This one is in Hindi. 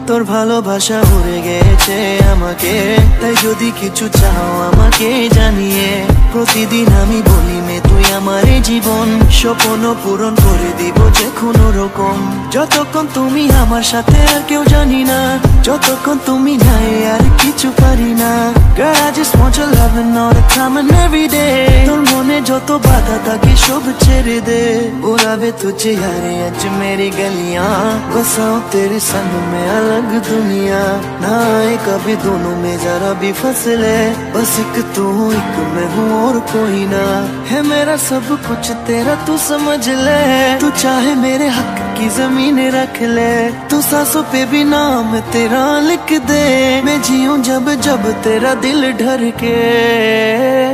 তোর ভালোবাসা উড়ে গেছে আমাকে, তাই যদি কিছু চাও আমাকে জানিয়ে। প্রতিদিন আমি বলি মে তুই আমার জীবন, স্বপ্ন পূরণ করে দিব যে কোনো রকম। যতক্ষণ তুমি আমার সাথে আর কেউ জানি না, যতক্ষণ তুমি নাই আর কিছু পারি না। Girl, I just want your loving all the time and every day। তোর মনে যত বাধা থাকে সব ছেড়ে দে, बुलावे तुझे यारे आज मेरी गलियां, बसाऊं तेरे संग में अलग दुनिया। ना आए कभी दोनों में जरा भी फसले, बस एक तू एक मैं हूँ और कोई ना। है मेरा सब कुछ तेरा तू समझ ले, तू चाहे मेरे हक की जमीन रख ले। तू सांसों पे भी नाम तेरा लिख दे, मैं जीऊं जब जब तेरा दिल धड़के।